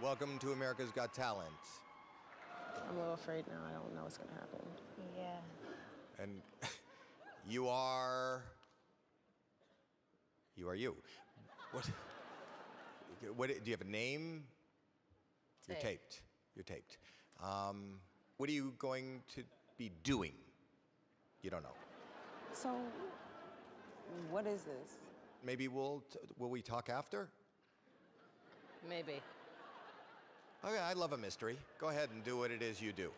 Welcome to America's Got Talent. I'm a little afraid now. I don't know what's gonna happen. Yeah. And you are you. What do you have a name? You're taped. You're taped. What are you going to be doing? You don't know. So, what is this? Maybe will we talk after? Maybe. Okay, I love a mystery. Go ahead and do what it is you do.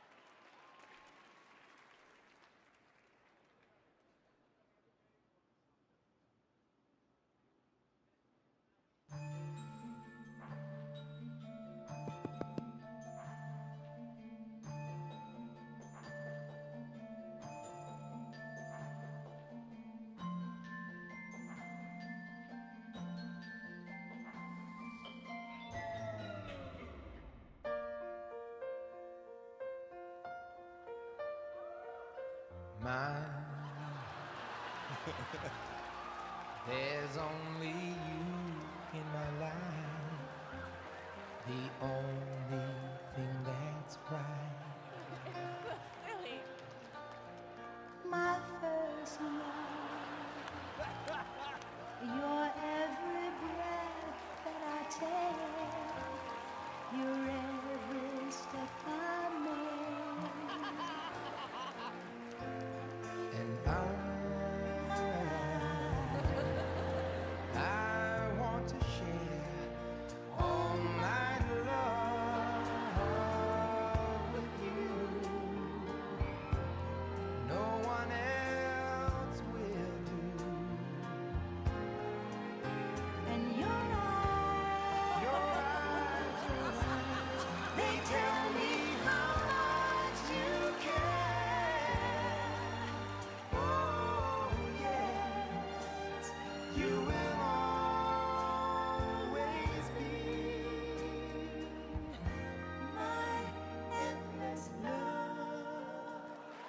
There's only you in my life, the only thing that's right. It's so silly. My first love, your every breath that I take, your every step I make, And I want to share all my love with you. No one else will do. and your eyes, they tell me how much you care. Oh yes, you will always be My endless love.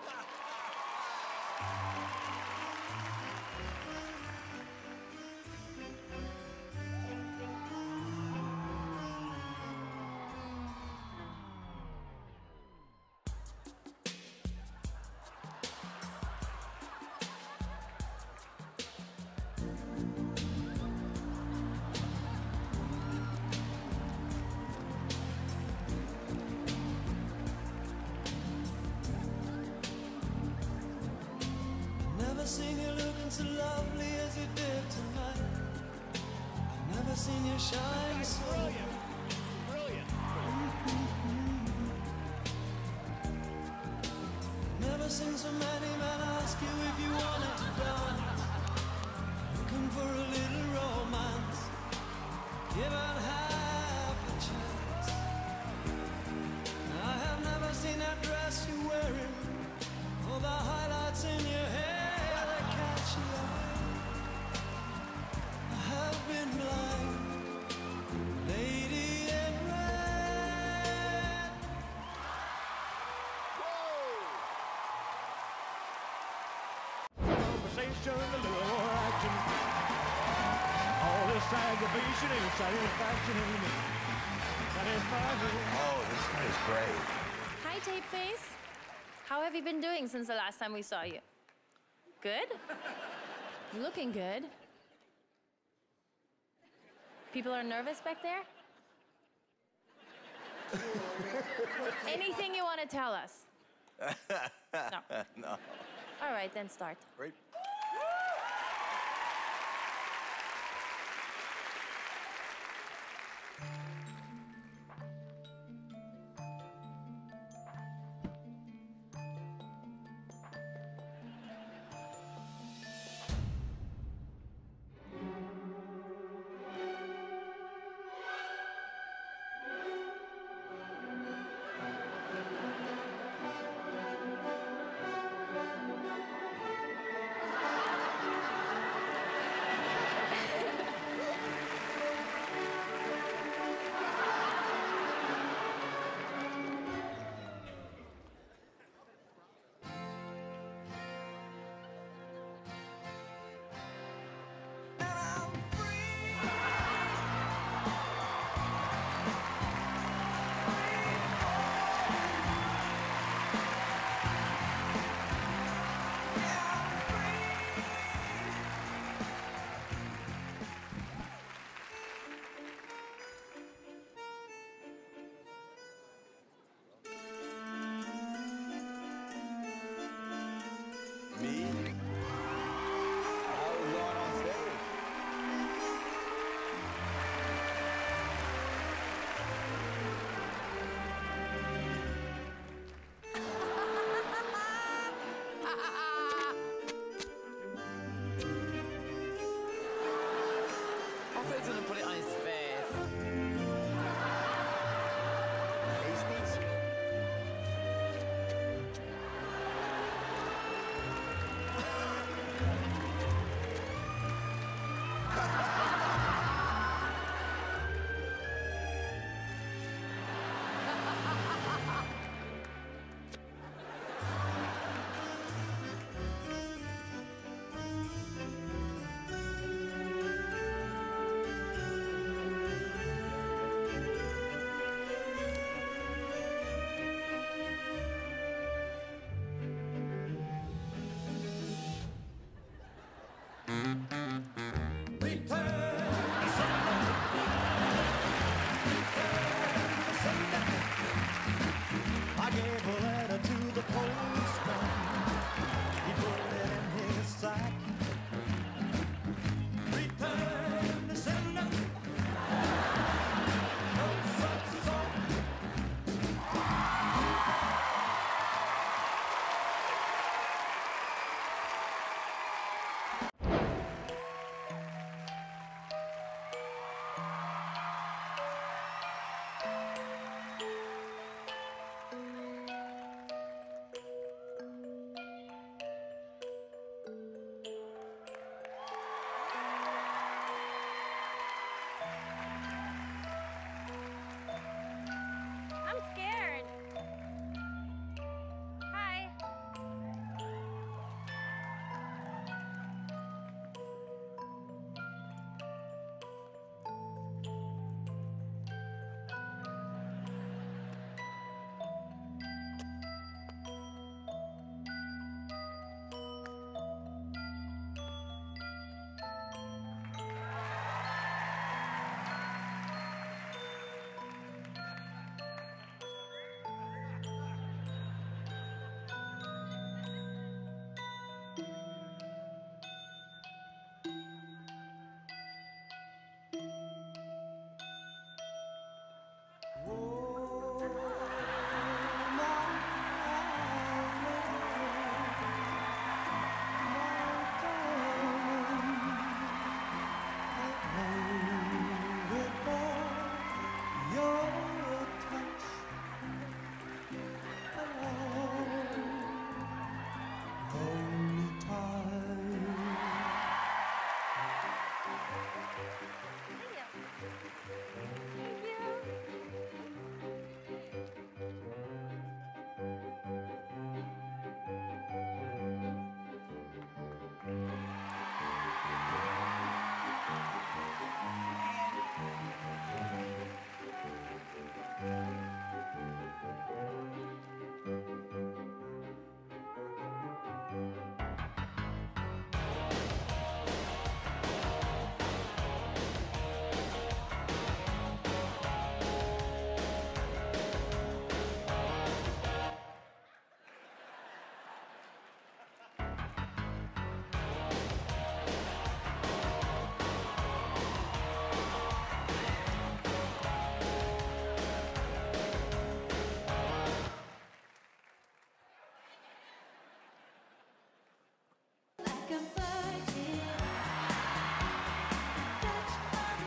Never seen you looking so lovely as you did tonight. I've never seen you shine so brilliant. Never seen so many men ask you if you wanted to dance. Looking for a little romance, given half a chance. I have never seen that dress you're wearing, all the highlights in your hair that catch your eye. I have been blind, lady in red. Conversation, a little more action. All this aggravation and satisfaction in me. Satisfaction. Oh, this guy is great. Hi, Tape Face. How have you been doing since the last time we saw you? Good? Looking good. People are nervous back there? Anything you want to tell us? No. No. All right, then start. Great. virgin. Touch of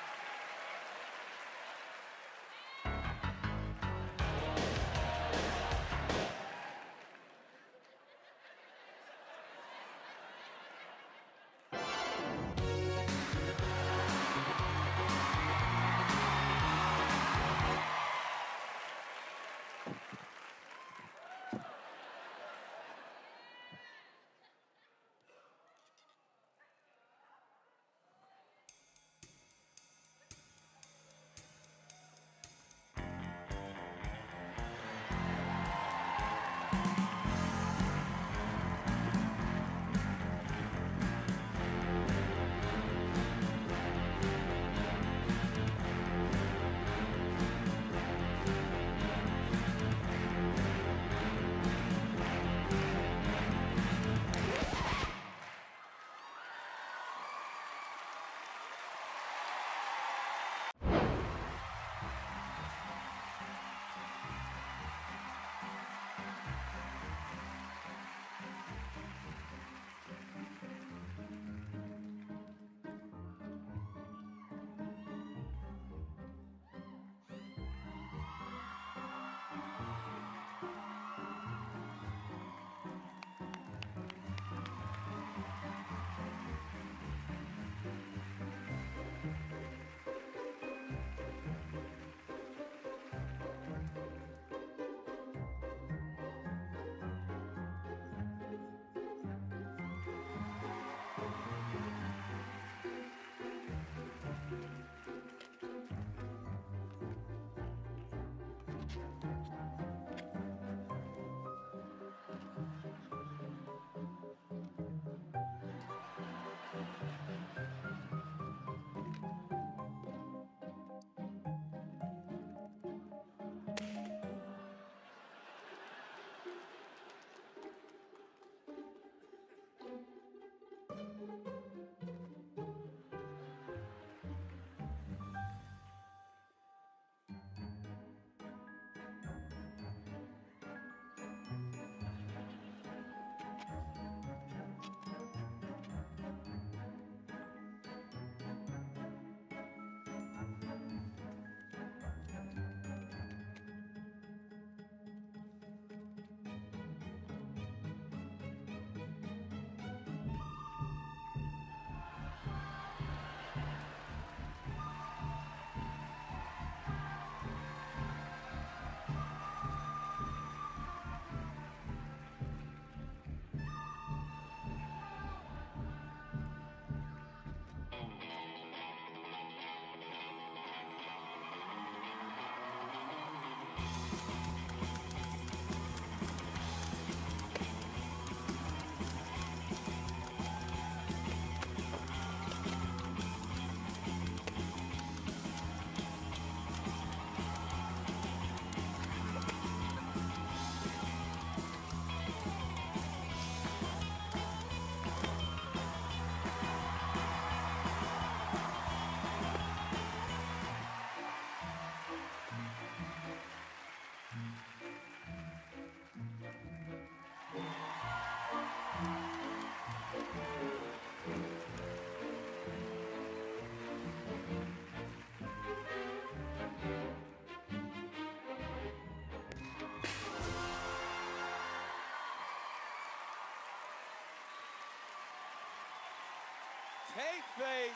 Tape Face,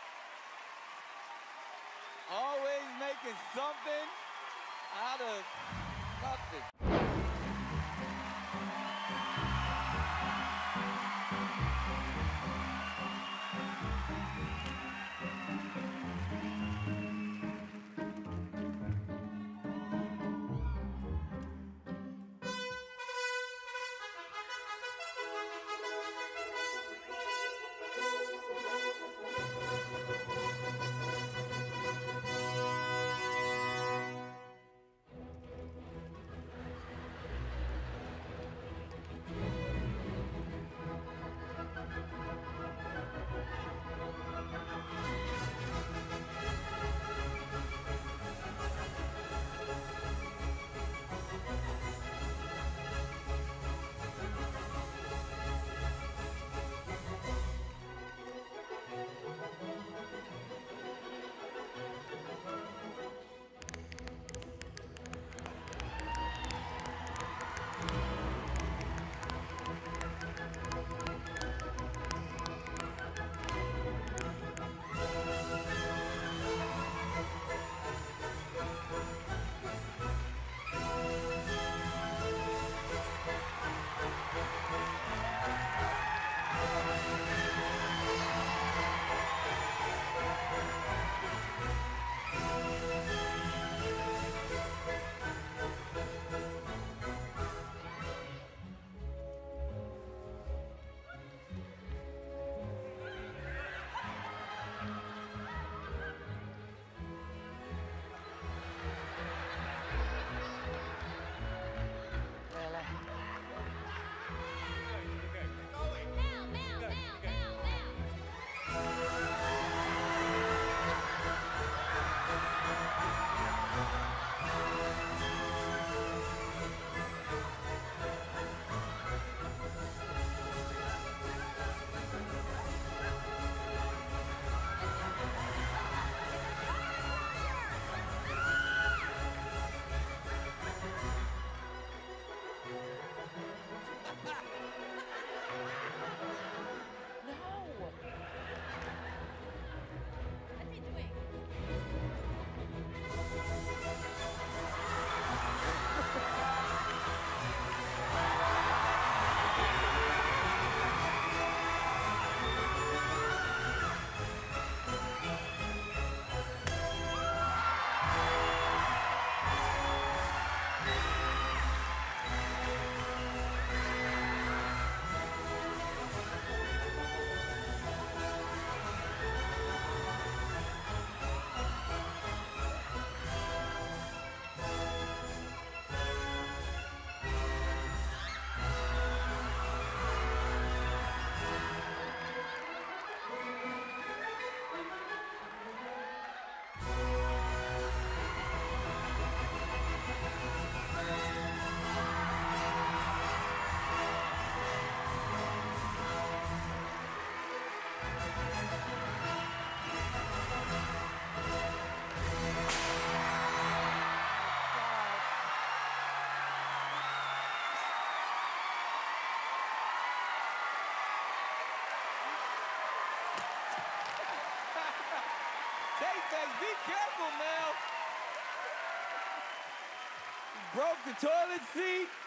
always making something out of nothing. Tape Face, be careful, Mel. He broke the toilet seat.